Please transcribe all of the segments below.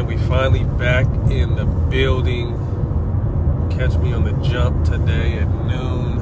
man, we finally back in the building. Catch me on the jump today at noon.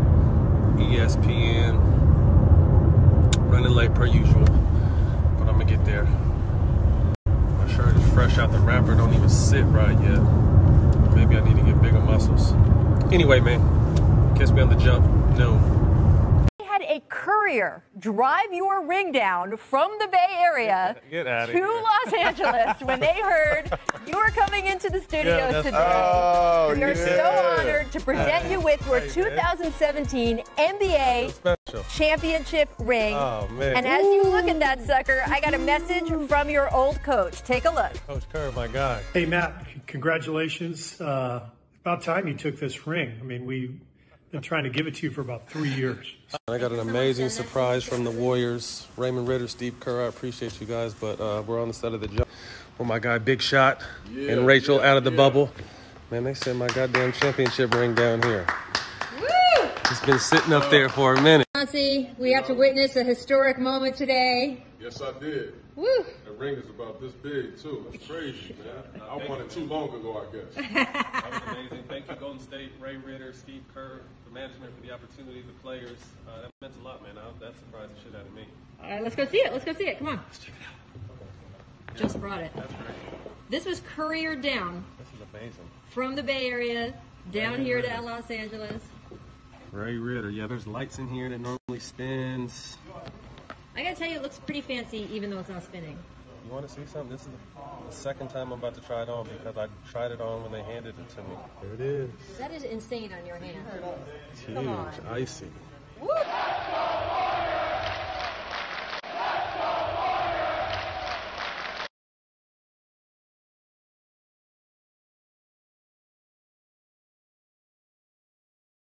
ESPN. Running late per usual, but I'm gonna get there. My shirt is fresh out the wrapper, don't even sit right yet. Maybe I need to get bigger muscles. Anyway, man, catch me on the jump, noon. A courier drive your ring down from the Bay Area to Los Angeles when they heard you were coming into the studio today. Oh, we are so honored to present you with your 2017 NBA championship ring. Oh, man. And as you look at that sucker, I got a message from your old coach. Take a look. Coach Kerr, my guy. Hey, Matt, congratulations. About time you took this ring. I mean, we've been trying to give it to you for about 3 years. I got an amazing surprise from the Warriors. Raymond Ritter, Steve Kerr, I appreciate you guys, but we're on the set of the jump with my guy Big Shot and Rachel out of the bubble. Man, they sent my goddamn championship ring down here. Woo! It's been sitting up there for a minute. We have to witness a historic moment today. Yes, I did. Woo! The ring is about this big, too. That's crazy, man. I won it too long ago, I guess. That was amazing. Thank you, Golden State, Ray Ritter, Steve Kerr, the management for the opportunity, the players. That meant a lot, man. That surprised the shit out of me. All right, let's go see it. Let's go see it. Come on. Let's check it out. Just brought it. That's great. This was couriered down This is amazing. from the Bay Area down here to Los Angeles. Ray Ritter. Yeah, there's lights in here that normally spins. I gotta tell you, it looks pretty fancy even though it's not spinning. You want to see something? This is the second time I'm about to try it on because I tried it on when they handed it to me. There it is. That is insane on your hand. It's huge, Come on. icy.